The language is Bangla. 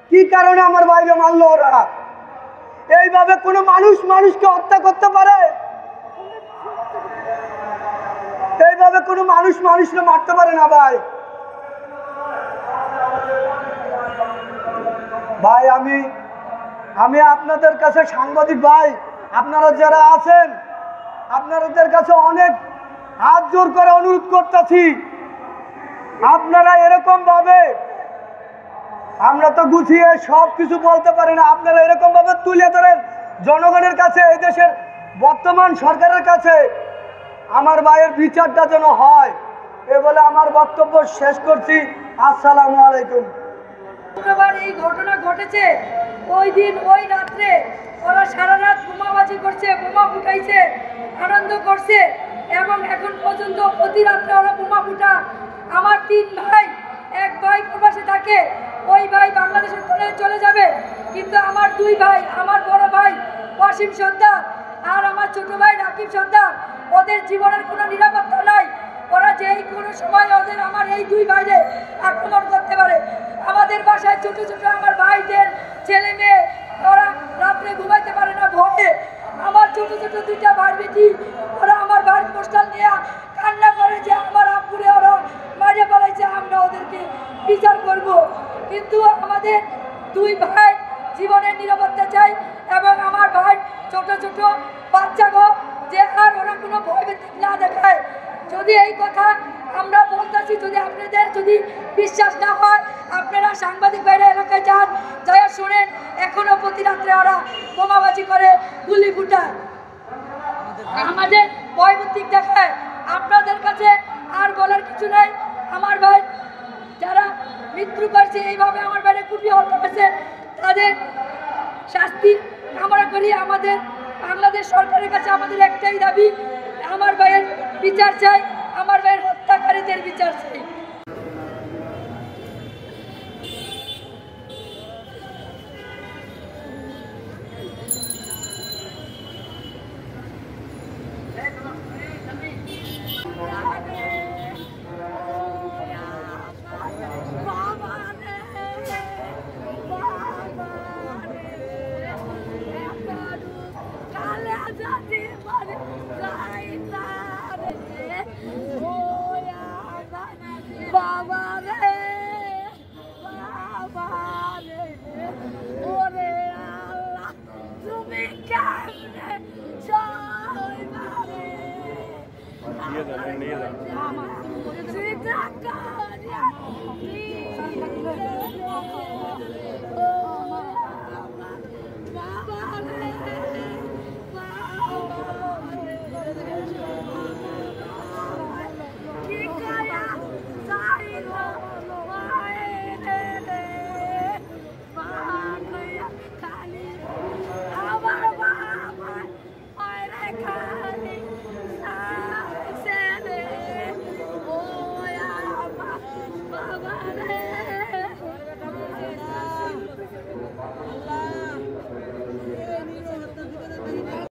কি কারণে আমার ভাইকে মারলো ওরা? এইভাবে কোনো মানুষ মানুষকে হত্যা করতে পারে? এইভাবে কোনো মানুষ মানুষকে মারতে পারে না ভাই। ভাই আমি আপনাদের কাছে সাংবাদিক ভাই, আপনারা যারা আছেন আপনাদের কাছে অনেক হাত জোর করে অনুরোধ করতেছি, আপনারা এরকম ভাবে, আমরা তো গুছিয়ে সব কিছু বলতে পারি না, আপনারা এরকম ভাবে তুলে ধরেন জনগণের কাছে, এই দেশের বর্তমান সরকারের কাছে আমার ভাইয়ের বিচারটা যেন হয়। এ বলে আমার বক্তব্য শেষ করছি। আসসালামু আলাইকুম। শুক্রবার এই ঘটনা ঘটেছে, ওই দিন ওই রাত্রে ওরা সারা রাত বোমাবাজি করছে, বোমা ফুটাইছে, আনন্দ করছে এবং এখন পর্যন্ত প্রতি রাত্রে ওরা বোমা ফুটা। আমার 3 ভাই, এক ভাই প্রবাসে থাকে, ওই ভাই বাংলাদেশে চলে যাবে, কিন্তু আমার 2 ভাই, আমার বড় ভাই ওয়াসিম সর্দার আর আমার ছোট ভাই রাকিব সর্দার, ওদের জীবনের কোনো নিরাপত্তা নাই। ওরা যেই কোনো সময় ওদের আমার এই 2 ভাইরে আক্রমণ করতে পারে। আমাদের বাসায় ছোট ছোট আমার ভাইদের ছেলে মেয়ে, ওরা রাত্রে ঘুমাইতে পারে না ভয়ে। আমার ছোট ছোট 2টা ভাই বেটি, ওরা আমার বাড়ির পোস্টাল নিয়ে কান্না করে যে আমার আব্বুরে ওরা মারিয়ে ফেলাইছে, আমরা ওদেরকে বিচার করব। কিন্তু আমাদের 2 ভাই জীবনের নিরাপত্তা চাই এবং আমার ভাই ছোট ছোট বাচ্চাগো যে আর ওরা কোনো ভয় না দেখায়। যদি এই কথা আমরা বলতেছি, যদি আপনাদের যদি বিশ্বাস না হয়, আপনারা সাংবাদিক বাইরে এলাকায় যান, যারা শোনেন এখনো প্রতি রাত্রে ওরা বোমাবাজি করে, গুলি ফুটায়, আমাদের ভয়ভীতি দেখায়। আপনাদের কাছে আর বলার কিছু নাই। আমার ভাই যারা মৃত্যু করছে, এইভাবে আমার বাইরে খুবই হত্যা করছে, তাদের শাস্তি কামনা করি। আমাদের বাংলাদেশ সরকারের কাছে আমাদের একটাই দাবি, আমার ভাইয়ের বিচার চাই, আমার ভাইয়ের হত্যাকারীদের বিচার চাই। বাবা রে, বাবা রে, ওরে আল্লাহ, তুমি কেমনে সইবারে? নিয়ে যান